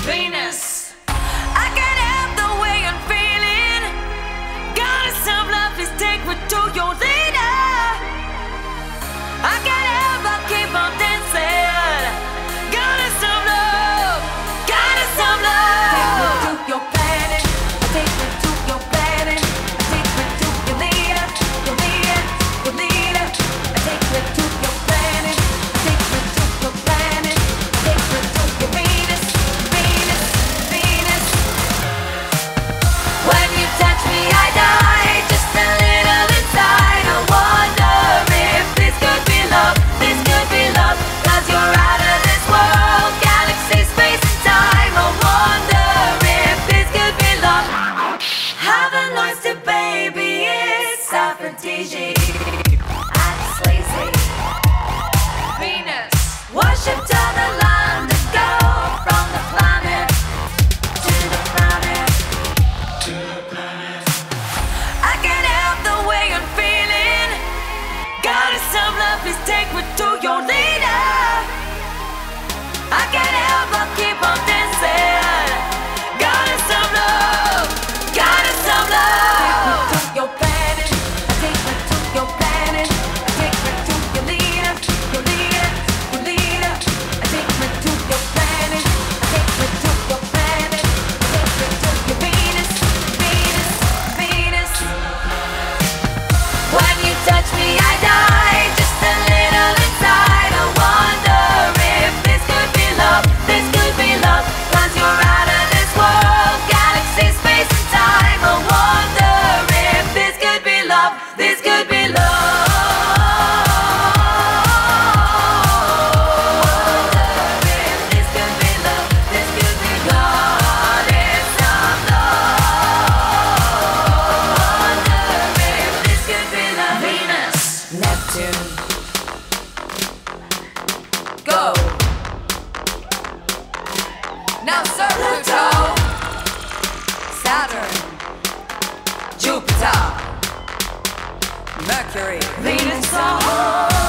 Venus. I can't help the way I'm feeling. Goddess of love, please take me to your leader. I can't help but keep on dancing. Goddess of love, goddess of love. Take me to your planet, take me to your planet, take me to your leader, your leader, your leader. Take me to your planet, take me to your planet, take me to your Venus, Venus, Venus. When you touch me, I die just a little inside. I wonder if this could be love, this could be love. 'Cause you're out of this world, galaxy, space and time. I wonder if this could be love. Haven't lost it, baby, it's aphrodisiac. I'm lazy. Venus, worship to the land and go from the planet to the planet. I can't help the way I'm feeling. Goddess of love, please take me to your leader. I can't help but keep on dancing. Goddess of love, goddess of love. Take me to your planet, take me to your planet, take me to your leader, your leader, your leader. Take me to your planet, take me to your planet, take me to your Venus, Venus, Venus. When you touch me, I die just a little inside. I wonder if this could be love, this could be love. 'Cause you're out of this world, galaxy, space and time. I wonder if this could be love, this could be love. Wonder if this could be love, this could be goddess of love. Wonder if this could be love. Venus, Neptune, go. Now Pluto, Saturn, Jupiter, Mercury, Venus,